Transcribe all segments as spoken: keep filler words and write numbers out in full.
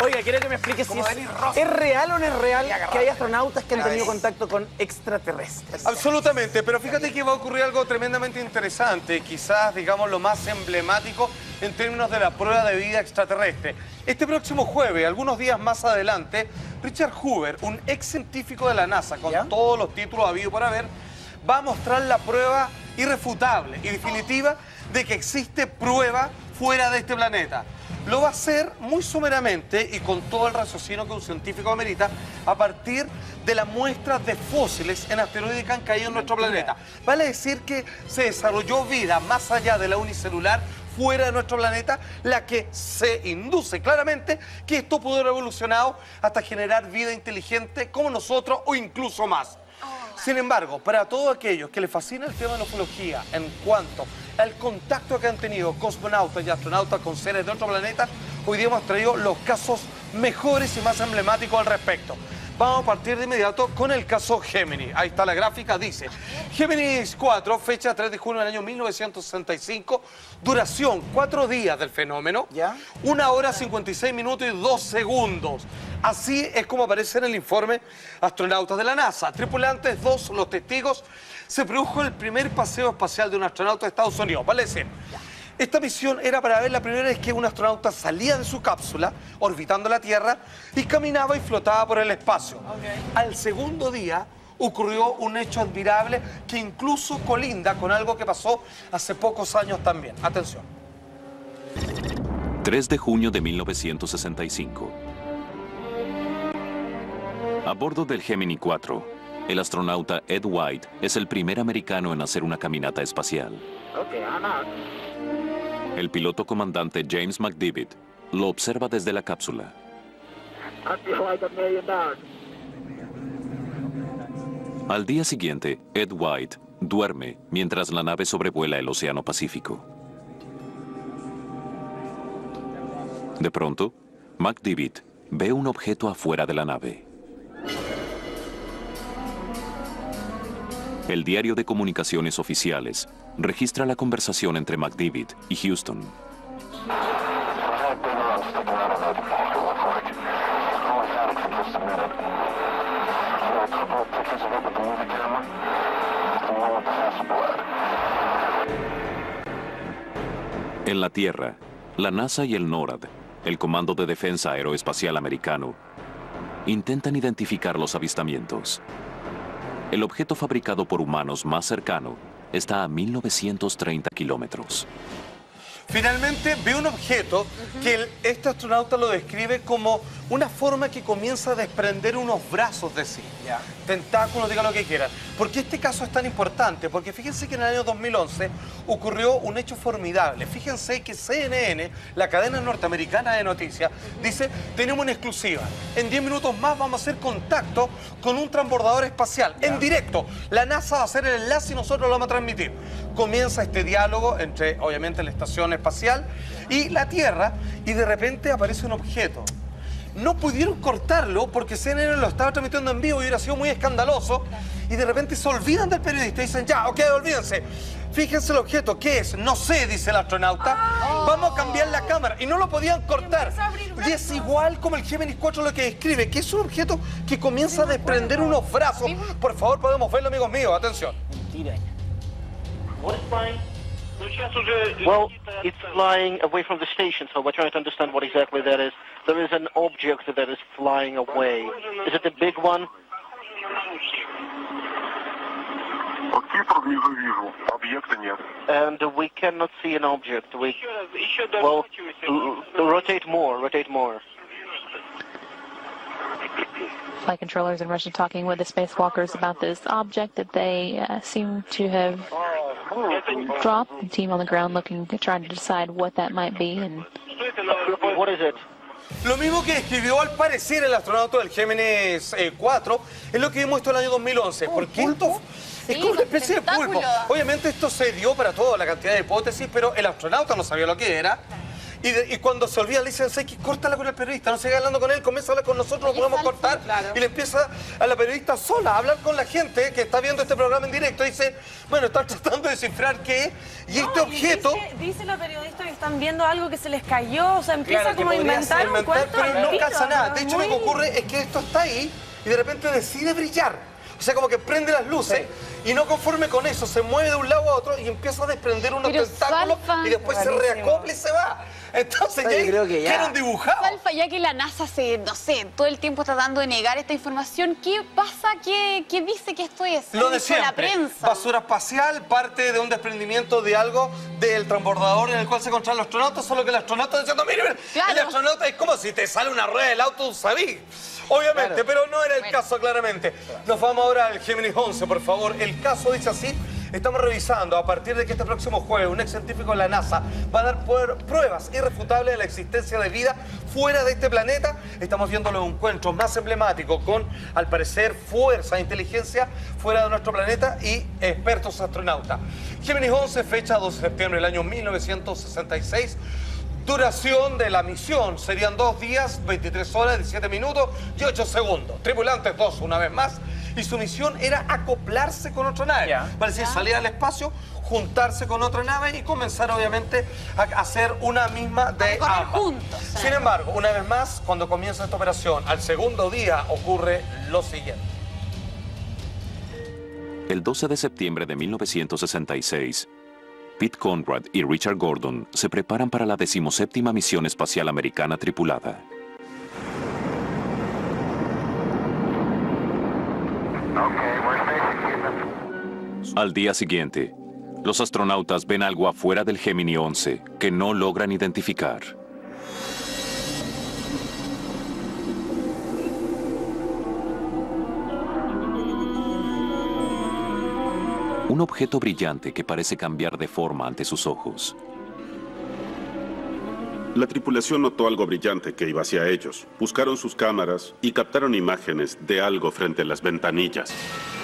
Oiga, quiero que me explique si es, ¿es real o no es real que hay astronautas que han tenido contacto con extraterrestres? Absolutamente, pero fíjate que va a ocurrir algo tremendamente interesante, quizás, digamos, lo más emblemático en términos de la prueba de vida extraterrestre. Este próximo jueves, algunos días más adelante, Richard Hoover, un ex científico de la NASA, con ¿Ya? todos los títulos habidos por haber, va a mostrar la prueba irrefutable y definitiva de que existe prueba fuera de este planeta. Lo va a hacer muy someramente y con todo el raciocinio que un científico amerita a partir de las muestras de fósiles en asteroides que han caído en nuestro planeta. Vale decir que se desarrolló vida más allá de la unicelular fuera de nuestro planeta, la que se induce claramente que esto pudo haber evolucionado hasta generar vida inteligente como nosotros o incluso más. Sin embargo, para todos aquellos que les fascina el tema de la ufología en cuanto al contacto que han tenido cosmonautas y astronautas con seres de otro planeta, hoy día hemos traído los casos mejores y más emblemáticos al respecto. Vamos a partir de inmediato con el caso Géminis. Ahí está la gráfica, dice Géminis cuatro, fecha tres de junio del año mil novecientos sesenta y cinco, duración cuatro días del fenómeno, ¿Ya? una hora cincuenta y seis minutos y dos segundos. Así es como aparece en el informe Astronautas de la NASA. Tripulantes, dos, los testigos. Se produjo el primer paseo espacial de un astronauta de Estados Unidos. Vale decir, esta misión era para ver la primera vez que un astronauta salía de su cápsula, orbitando la Tierra, y caminaba y flotaba por el espacio. Okay. Al segundo día ocurrió un hecho admirable que incluso colinda con algo que pasó hace pocos años también. Atención. tres de junio de mil novecientos sesenta y cinco. A bordo del Gemini cuatro, el astronauta Ed White es el primer americano en hacer una caminata espacial. Okay, I'm out. El piloto comandante James McDivitt lo observa desde la cápsula. Al día siguiente, Ed White duerme mientras la nave sobrevuela el Océano Pacífico. De pronto, McDivitt ve un objeto afuera de la nave. El diario de comunicaciones oficiales registra la conversación entre McDivitt y Houston. En la Tierra, la NASA y el NORAD, el Comando de Defensa Aeroespacial Americano, intentan identificar los avistamientos. El objeto fabricado por humanos más cercano está a mil novecientos treinta kilómetros. Finalmente ve un objeto que el, este astronauta lo describe como una forma que comienza a desprender unos brazos de sí. ¿Ya? Tentáculos, diga lo que quieran. ¿Por qué este caso es tan importante? Porque fíjense que en el año dos mil once ocurrió un hecho formidable. Fíjense que C N N, la cadena norteamericana de noticias, dice, tenemos una exclusiva. En diez minutos más vamos a hacer contacto con un transbordador espacial. ¿Ya? En directo. La NASA va a hacer el enlace y nosotros lo vamos a transmitir. Comienza este diálogo entre, obviamente, la estación espacial y la Tierra, y de repente aparece un objeto. No pudieron cortarlo porque C N N lo estaba transmitiendo en vivo y hubiera sido muy escandaloso, y de repente se olvidan del periodista y dicen, ya, ok, olvídense. Fíjense el objeto, ¿qué es? No sé, dice el astronauta. Oh. Vamos a cambiar la cámara. Y no lo podían cortar. Y es igual como el Géminis cuatro lo que describe, que es un objeto que comienza a desprender unos brazos. Por favor, podemos verlo, amigos míos. Atención. Mentira. Well, it's flying away from the station, so we're trying to understand what exactly that is. There is an object that is flying away. Is it a big one? And we cannot see an object. We, well, rotate more, rotate more. Flight controllers in Russia talking with the spacewalkers about this object that they uh, seem to have dropped. The team on the ground looking, trying to decide what that might be. And what is it? Lo mismo que describió al parecer el astronauta del Géminis eh, cuatro es lo que vimos esto en el año dos mil once. ¿Un porque pulpo? esto es como una especie de pulpo. Obviamente esto se dio para toda la cantidad de hipótesis, pero el astronauta no sabía lo que era. Y, de, y cuando se olvida, le dicen, ¿sabes qué? Córtala con el periodista, no siga hablando con él, comienza a hablar con nosotros, lo podemos cortar. Claro. Y le empieza a la periodista sola a hablar con la gente que está viendo este programa en directo. Y dice, bueno, están tratando de descifrar qué. Y no, este objeto... Y dice, dice la periodista que están viendo algo que se les cayó, o sea, empieza claro, como a inventar, inventar un cuento. Pero no calza nada. De hecho, muy... lo que ocurre es que esto está ahí y de repente decide brillar. O sea, como que prende las luces sí. y no conforme con eso, se mueve de un lado a otro y empieza a desprender unos Pero tentáculos Salfa, y después rarísimo. se reacopla y se va. Entonces ya, creo que ya quedaron dibujados. Salfa, ya que la NASA se, no sé, todo el tiempo tratando de negar esta información, ¿qué pasa? ¿Qué, qué dice que esto es? Lo de siempre. La prensa? Basura espacial, parte de un desprendimiento de algo del transbordador en el cual se encontraron los astronautas, solo que el astronauta diciendo, mire, mire, claro. el astronauta es como si te sale una rueda del auto, sabí. Obviamente, claro. pero no era el bueno. caso claramente. Nos vamos ahora al Géminis once, por favor. El caso dice así. Estamos revisando a partir de que este próximo jueves un ex científico de la NASA va a dar pruebas irrefutables de la existencia de vida fuera de este planeta. Estamos viendo los encuentros más emblemáticos con, al parecer, fuerza e inteligencia fuera de nuestro planeta y expertos astronautas. Géminis once, fecha doce de septiembre del año mil novecientos sesenta y seis. Duración de la misión serían dos días, veintitrés horas, diecisiete minutos y ocho segundos. Tripulantes dos, una vez más. Y su misión era acoplarse con otra nave. Yeah. Es decir, yeah. salir al espacio, juntarse con otra nave y comenzar, obviamente, a hacer una misma de ambas. Juntos, ¿eh? Sin embargo, una vez más, cuando comienza esta operación, al segundo día ocurre lo siguiente. El doce de septiembre de mil novecientos sesenta y seis, Pete Conrad y Richard Gordon se preparan para la decimoséptima misión espacial americana tripulada. Al día siguiente, los astronautas ven algo afuera del Gemini once que no logran identificar. Un objeto brillante que parece cambiar de forma ante sus ojos. La tripulación notó algo brillante que iba hacia ellos. Buscaron sus cámaras y captaron imágenes de algo frente a las ventanillas.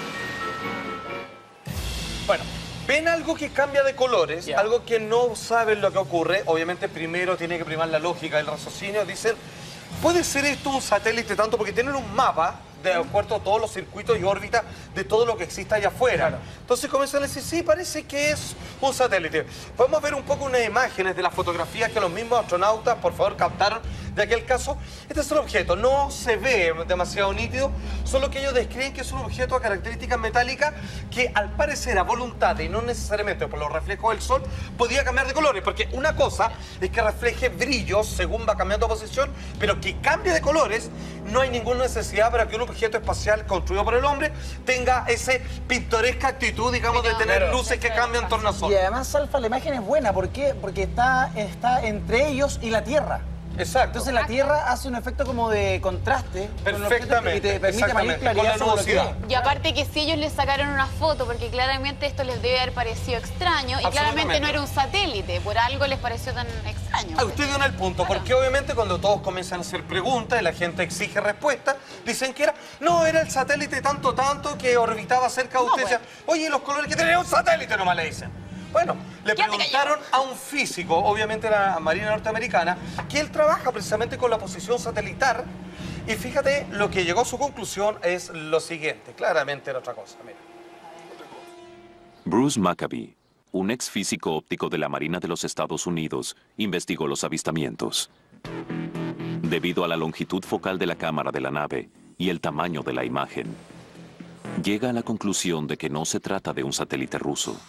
Bueno, ven algo que cambia de colores, yeah. algo que no saben lo que ocurre. Obviamente primero tiene que primar la lógica, el raciocinio. Dicen, ¿puede ser esto un satélite tanto? Porque tienen un mapa de acuerdo a todos los circuitos y órbitas de todo lo que existe allá afuera. Claro. Entonces comienzan a decir, sí, parece que es un satélite. Podemos ver un poco unas imágenes de las fotografías que los mismos astronautas, por favor, captaron de aquel caso. Este es el objeto, no se ve demasiado nítido, solo que ellos describen que es un objeto a características metálicas que al parecer a voluntad y no necesariamente por los reflejos del sol, podía cambiar de colores, porque una cosa es que refleje brillos según va cambiando de posición, pero que cambie de colores, no hay ninguna necesidad para que un objeto espacial construido por el hombre tenga esa pintoresca actitud, digamos, de tener pero, luces que cambian en torno al sol. Y además, Salfa, la imagen es buena. ¿Por qué? Porque está, está entre ellos y la Tierra. Exacto. Entonces la Tierra hace un efecto como de contraste. Perfectamente. Y te permite mayor claridad con la nubosidad. Y aparte que si ellos les sacaron una foto, porque claramente esto les debe haber parecido extraño, y claramente no era un satélite, por algo les pareció tan extraño. Ah, usted dio en el punto, claro. porque obviamente cuando todos comienzan a hacer preguntas y la gente exige respuestas, dicen que era, no, era el satélite tanto, tanto que orbitaba cerca de no, usted. Pues. Oye, los colores que tenía un satélite nomás le dicen. Bueno, le preguntaron a un físico, obviamente la Marina Norteamericana, que él trabaja precisamente con la posición satelital y fíjate, lo que llegó a su conclusión es lo siguiente, claramente era otra cosa, mira. Bruce Maccabee, un ex físico óptico de la Marina de los Estados Unidos, investigó los avistamientos. Debido a la longitud focal de la cámara de la nave y el tamaño de la imagen, llega a la conclusión de que no se trata de un satélite ruso.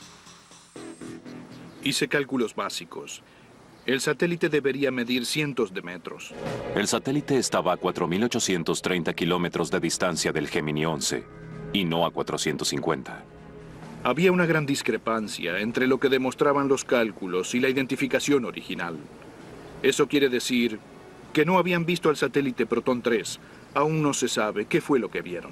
Hice cálculos básicos. El satélite debería medir cientos de metros. El satélite estaba a cuatro mil ochocientos treinta kilómetros de distancia del Gemini once y no a cuatrocientos cincuenta. Había una gran discrepancia entre lo que demostraban los cálculos y la identificación original. Eso quiere decir que no habían visto al satélite Proton tres. Aún no se sabe qué fue lo que vieron.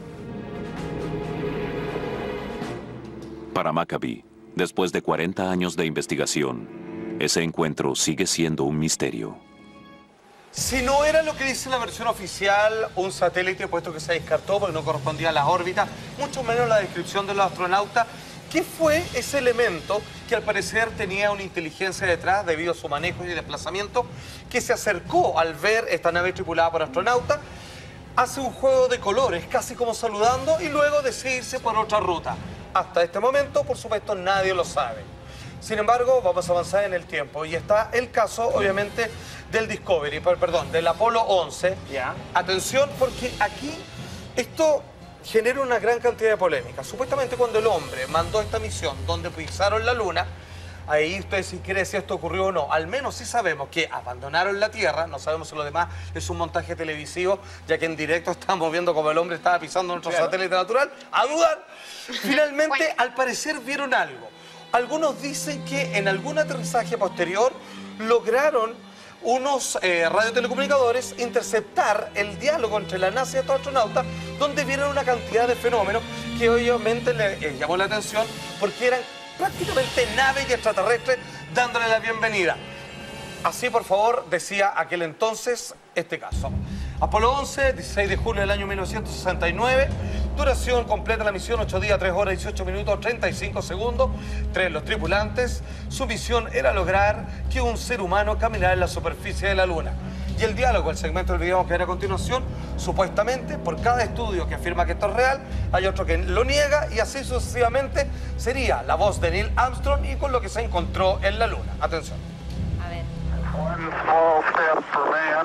Para Maccabee, después de cuarenta años de investigación, ese encuentro sigue siendo un misterio. Si no era lo que dice la versión oficial, un satélite, puesto que se descartó porque no correspondía a las órbitas, mucho menos la descripción de los astronautas, ¿Qué fue ese elemento que al parecer tenía una inteligencia detrás debido a su manejo y desplazamiento, que se acercó al ver esta nave tripulada por astronautas, hace un juego de colores, casi como saludando, y luego decide irse por otra ruta? Hasta este momento, por supuesto, nadie lo sabe. Sin embargo, vamos a avanzar en el tiempo y está el caso, obviamente, del Discovery, perdón, del Apolo once. Ya. Atención, porque aquí esto genera una gran cantidad de polémica. Supuestamente cuando el hombre mandó esta misión donde pisaron la Luna, ahí usted si quiere si esto ocurrió o no, al menos sí sabemos que abandonaron la Tierra, no sabemos si lo demás es un montaje televisivo, ya que en directo estamos viendo como el hombre estaba pisando nuestro claro. satélite natural, a dudar. Finalmente, al parecer vieron algo. Algunos dicen que en algún aterrizaje posterior lograron unos eh, radiotelecomunicadores interceptar el diálogo entre la NASA y estos astronautas, donde vieron una cantidad de fenómenos que obviamente le eh, llamó la atención porque eran prácticamente naves y extraterrestres dándole la bienvenida. Así, por favor, decía aquel entonces este caso. Apolo once, dieciséis de julio del año mil novecientos sesenta y nueve. Duración completa de la misión, ocho días, tres horas, dieciocho minutos, treinta y cinco segundos. Tres los tripulantes. Su misión era lograr que un ser humano caminara en la superficie de la Luna. Y el diálogo, el segmento del video que era a continuación, supuestamente, por cada estudio que afirma que esto es real, hay otro que lo niega y así sucesivamente sería la voz de Neil Armstrong y con lo que se encontró en la Luna. Atención. A ver. One small step for man.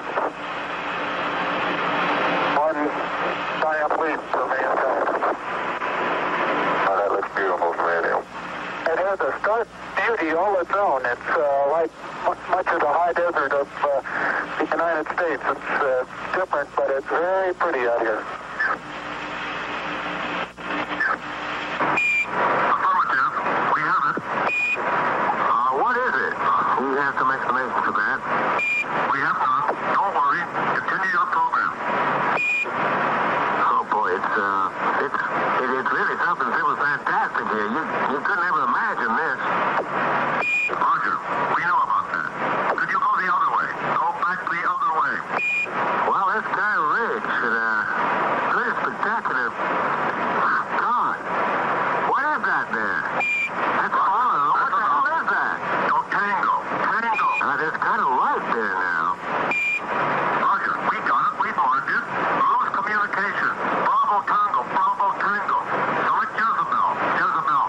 One giant leap for mankind. Oh, that looks beautiful from radio. It has a stark beauty all its own. It's uh, like much of the high desert of uh, the United States. It's uh, different, but it's very pretty out here. Affirmative. We have it. Uh, what is it? We have some explanation for that. We have none. Don't worry. Continue your program. Oh boy, it's uh, it's it, it's really something that was fantastic here. You you couldn't ever imagine this. Roger, we know about that. Could you go the other way? Go back the other way. Well, this guy Ridge, uh, pretty spectacular. God, what is that there? That's falling. What the hell is that? No, Tango. Tango. Uh, there's kind of light there now. Roger, we got it. We marked it. Loose communication. Bravo Tango. Bravo Tango. Select Jezebel. Jezebel.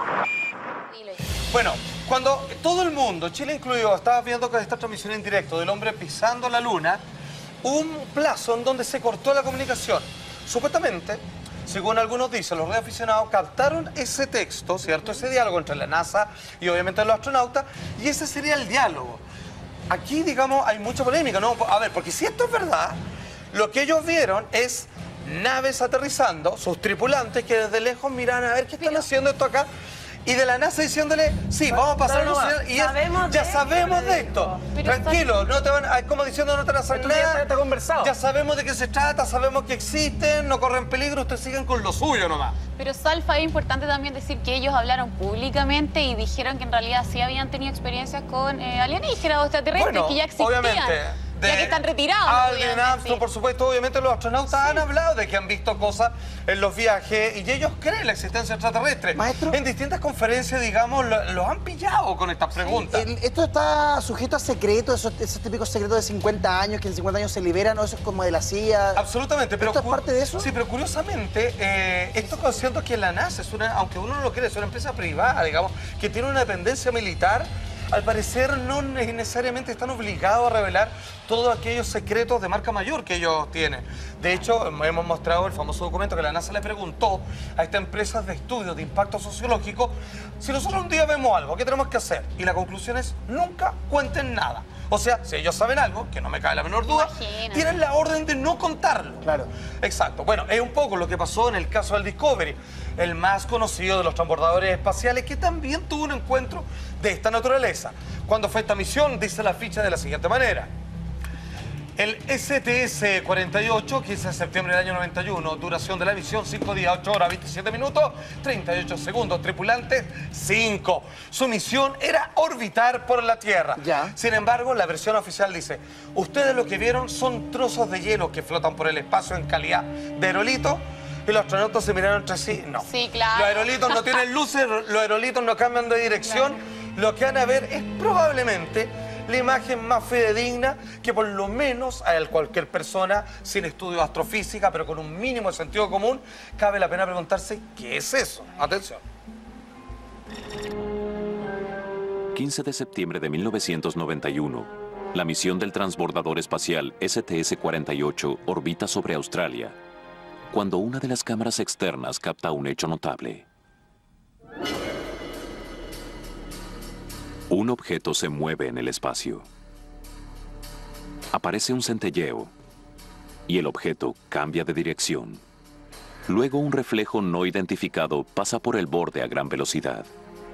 Bueno, cuando todo el mundo, Chile incluido, estaba viendo que esta transmisión en directo del hombre pisando la Luna, un plazo en donde se cortó la comunicación. Supuestamente, según algunos dicen, los radioaficionados captaron ese texto, ¿cierto? Ese diálogo entre la NASA y obviamente los astronautas, y ese sería el diálogo. Aquí, digamos, hay mucha polémica, ¿no? A ver, porque si esto es verdad, lo que ellos vieron es naves aterrizando, sus tripulantes que desde lejos miran a ver qué están haciendo esto acá, y de la NASA diciéndole, sí, vamos a pasar no, no, un y es, sabemos ya de sabemos de esto. Pero Tranquilo, no te van, es como diciendo no te van a hacer Esto nada. ya está conversado. Ya sabemos de qué se trata, sabemos que existen, no corren peligro, ustedes siguen con lo suyo nomás. Pero Salfa, es importante también decir que ellos hablaron públicamente y dijeron que en realidad sí habían tenido experiencias con eh, alienígenas o extraterrestres, Bueno, que ya existían. obviamente. Ya que están retirados. Aldrin Armstrong, por supuesto, obviamente los astronautas sí. han hablado de que han visto cosas en los viajes y ellos creen la existencia extraterrestre. Maestro. En distintas conferencias, digamos, los lo han pillado con estas preguntas. El, esto está sujeto a secretos, esos, esos típicos secretos de cincuenta años, que en cincuenta años se liberan, o eso es como de la C I A. Absolutamente. Pero ¿Esto es parte de eso? Sí, pero curiosamente, eh, esto consiento que la NASA es una, aunque uno no lo cree, es una empresa privada, digamos, que tiene una dependencia militar. Al parecer no necesariamente están obligados a revelar todos aquellos secretos de marca mayor que ellos tienen. De hecho, hemos mostrado el famoso documento que la NASA le preguntó a esta empresa de estudios de impacto sociológico si nosotros un día vemos algo, ¿qué tenemos que hacer? Y la conclusión es, nunca cuenten nada. O sea, si ellos saben algo, que no me cabe la menor duda, Imagínate. tienen la orden de no contarlo. Claro. Exacto. Bueno, es un poco lo que pasó en el caso del Discovery, el más conocido de los transbordadores espaciales, que también tuvo un encuentro de esta naturaleza. ¿Cuándo fue esta misión? Dice la ficha de la siguiente manera. El S T S cuarenta y ocho, quince de septiembre del año noventa y uno, duración de la misión cinco días, ocho horas, veintisiete minutos, treinta y ocho segundos, tripulantes cinco. Su misión era orbitar por la Tierra. Ya. Sin embargo, la versión oficial dice, ustedes lo que vieron son trozos de hielo que flotan por el espacio en calidad de aerolito. y los astronautas se miraron entre sí. No. Sí, claro. Los aerolitos no tienen luces, los aerolitos no cambian de dirección. Claro. Lo que van a ver es probablemente la imagen más fidedigna que por lo menos a cualquier persona sin estudio de astrofísica, pero con un mínimo de sentido común, cabe la pena preguntarse ¿qué es eso? Atención. quince de septiembre de mil novecientos noventa y uno, la misión del transbordador espacial S T S cuarenta y ocho orbita sobre Australia, cuando una de las cámaras externas capta un hecho notable. Un objeto se mueve en el espacio. Aparece un centelleo y el objeto cambia de dirección. Luego un reflejo no identificado pasa por el borde a gran velocidad.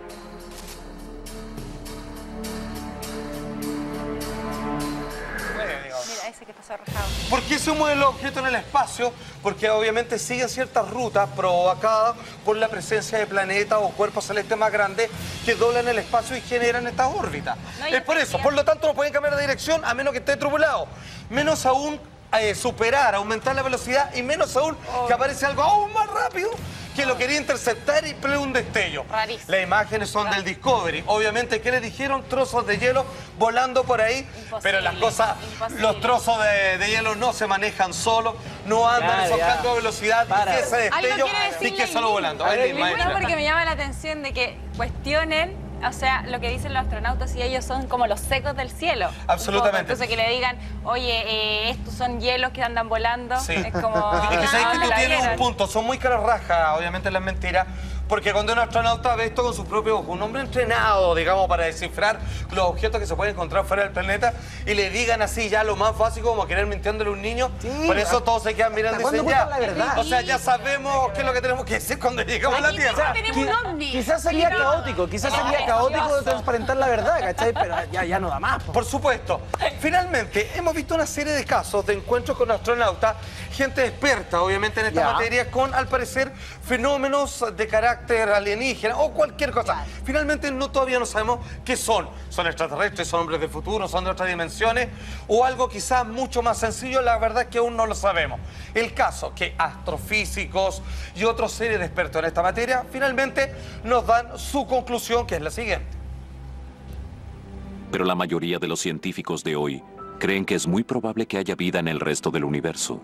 ¿Por qué se mueve el objeto en el espacio? Porque obviamente sigue ciertas rutas provocadas por la presencia de planetas o cuerpos celestes más grandes que doblan el espacio y generan estas órbitas. No, es por eso, por lo tanto no pueden cambiar de dirección a menos que esté tripulado. Menos aún eh, superar, aumentar la velocidad y menos aún oh. que aparece algo aún más rápido que lo quería interceptar y plea un destello. Rarísimo. Las imágenes son Rarísimo. del Discovery. Obviamente, ¿qué les dijeron? Trozos de hielo volando por ahí. Imposible. Pero las cosas, Imposible. los trozos de, de hielo no se manejan solos, no andan esos cambios de velocidad, Para. ni que ese destello, ni que solo volando. Ver, no, porque me llama la atención de que cuestionen, o sea, lo que dicen los astronautas y ellos son como los secos del cielo. Absolutamente. Entonces que le digan, oye, eh, estos son hielos que andan volando. Sí. Es como... Es que sabes que tú tienes vieron. un punto, son muy caras rajas, obviamente las mentiras, porque cuando un astronauta ve esto con sus propios ojos, un hombre entrenado, digamos, para descifrar los objetos que se pueden encontrar fuera del planeta, y le digan así ya lo más básico como querer mintiéndole a un niño, sí, por eso todos se quedan mirando y dicen ya, la verdad? o sea, ya sabemos qué es lo que tenemos que decir cuando llegamos a la Tierra. Tenemos un ovni. Quizás sería caótico, quizás sería caótico de transparentar la verdad, ¿cachai? Pero ya, ya no da más. Po. Por supuesto. Finalmente, hemos visto una serie de casos de encuentros con astronautas, gente experta, obviamente, en esta ya. materia, con, al parecer, fenómenos de carácter alienígena o cualquier cosa. Claro. Finalmente, no todavía no sabemos qué son. ¿Son extraterrestres, son hombres de futuro, son de otras dimensiones? O algo quizás mucho más sencillo, la verdad es que aún no lo sabemos. El caso que astrofísicos y otra serie de expertos en esta materia, finalmente nos dan su conclusión, que es la siguiente. Pero la mayoría de los científicos de hoy creen que es muy probable que haya vida en el resto del universo.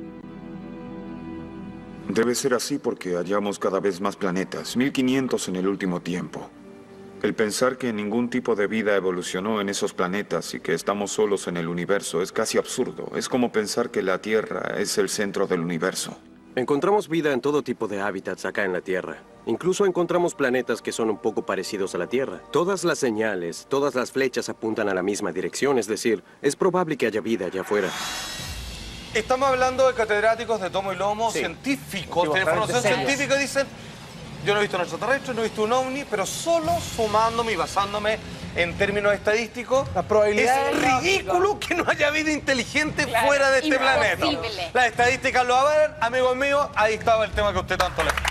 Debe ser así porque hallamos cada vez más planetas, mil quinientos en el último tiempo. El pensar que ningún tipo de vida evolucionó en esos planetas y que estamos solos en el universo es casi absurdo. Es como pensar que la Tierra es el centro del universo. Encontramos vida en todo tipo de hábitats acá en la Tierra. Incluso encontramos planetas que son un poco parecidos a la Tierra. Todas las señales, todas las flechas apuntan a la misma dirección, es decir, es probable que haya vida allá afuera. Estamos hablando de catedráticos de tomo y lomo, sí. científicos, sí, tienen formación serias. científica y dicen, yo no he visto un extraterrestre, no he visto un ovni, pero solo sumándome y basándome en términos estadísticos, la probabilidad es ridículo que no haya vida inteligente claro, fuera de este imposible. planeta. Las estadísticas lo avalan, amigos míos, ahí estaba el tema que usted tanto le...